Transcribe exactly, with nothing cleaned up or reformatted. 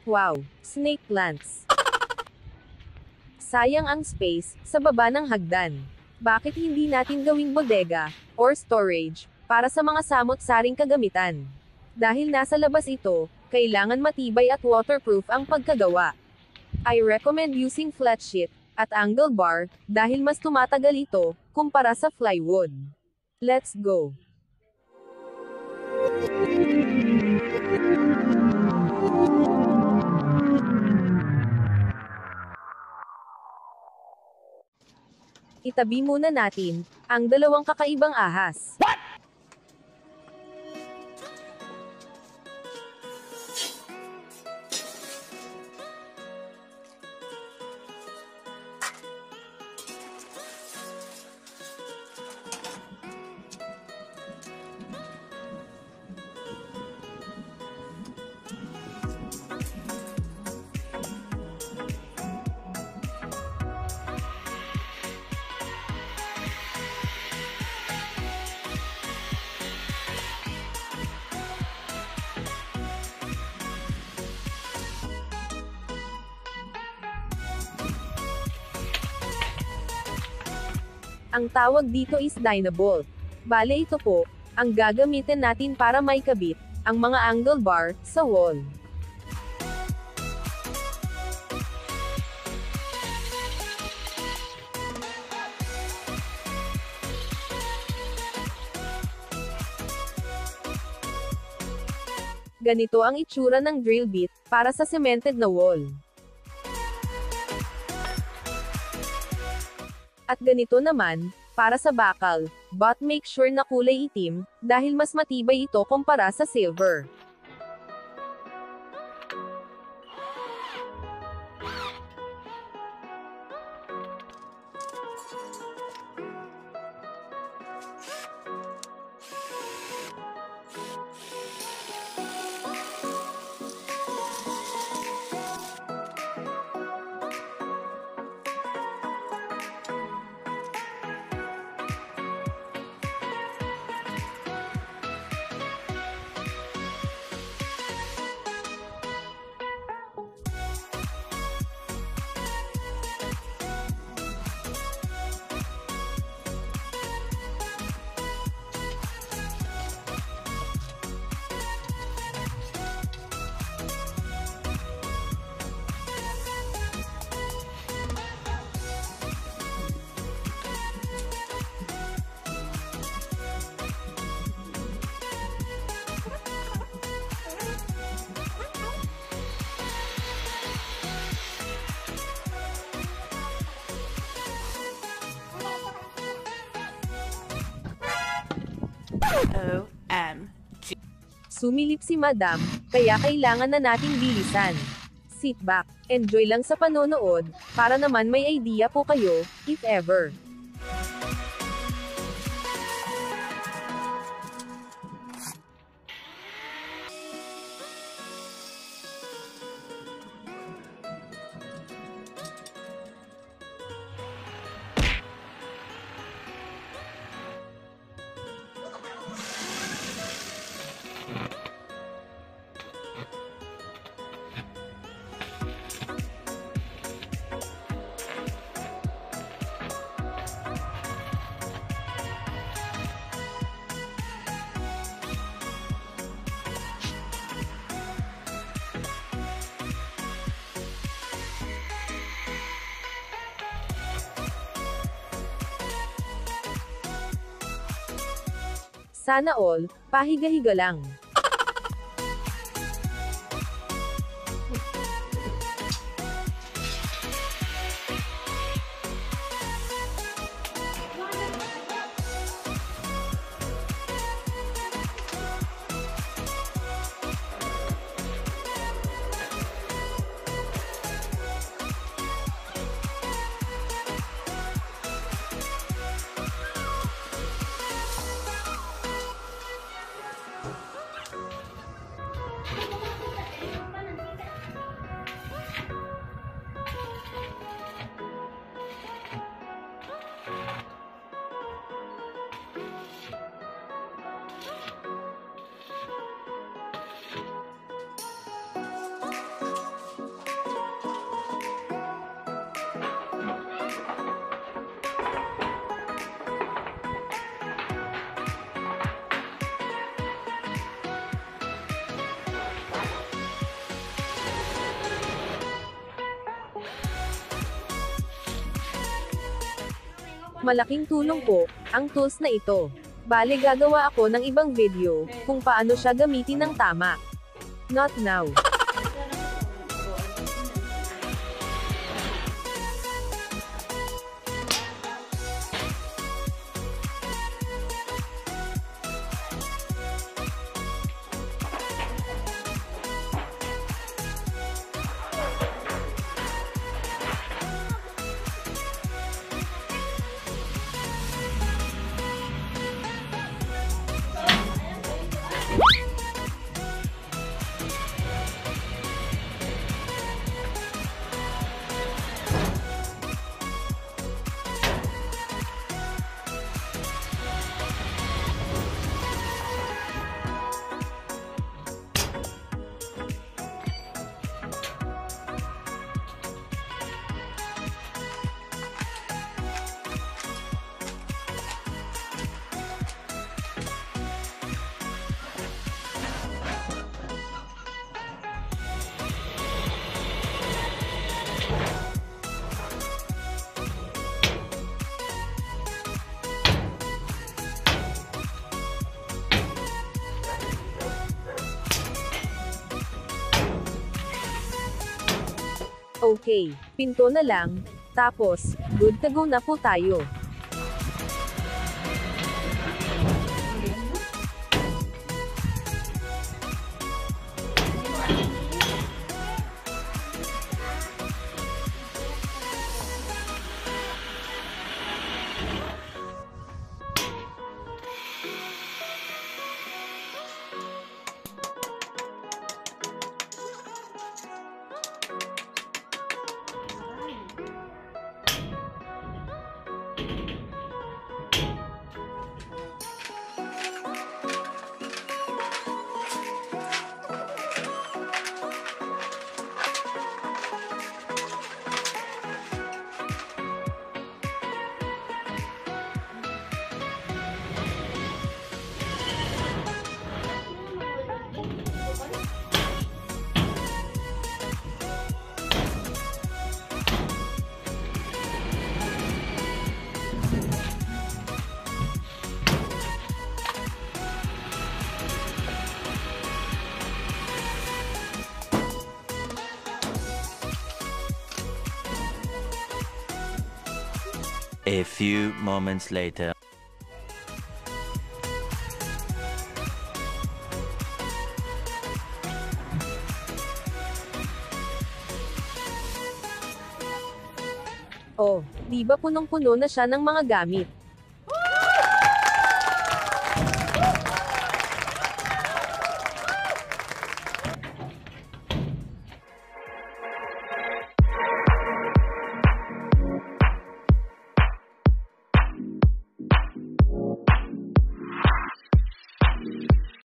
Wow! Snake plants. Sayang ang space sa baba ng hagdan. Bakit hindi natin gawing bodega or storage para sa mga samot-saring kagamitan? Dahil nasa labas ito, kailangan matibay at waterproof ang pagkagawa. I recommend using flat sheet at angle bar dahil mas tumatagal ito kumpara sa plywood. Let's go! Itabi muna natin ang dalawang kakaibang ahas. Ang tawag dito is Dynabolt. Bale ito po, ang gagamitin natin para maikabit ang mga angle bar sa wall. Ganito ang itsura ng drill bit para sa cemented na wall. At ganito naman, para sa bakal, but make sure na kulay itim, dahil mas matibay ito kumpara sa silver. O M G. Sumilip si Madam, kaya kailangan na nating bilisan. Sit back, enjoy lang sa panonood, para naman may idea po kayo, if ever. Sana all, pahiga-higa lang. Malaking tulong po ang tools na ito. Bale gagawa ako ng ibang video kung paano siya gamitin ng tama. Not now. Okay, pinto na lang, tapos, good to go na po tayo. A few moments later. Oh, di ba punong-puno na siya ng mga gamit?